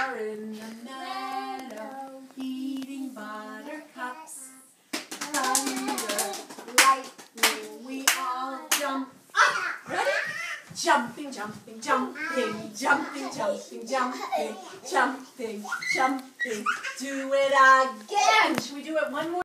are in the meadow, eating buttercups. Thunder, lightning, we all jump up. Ready? Jumping, jumping, jumping, jumping, jumping, jumping, jumping, jumping. Do it again. Should we do it one more?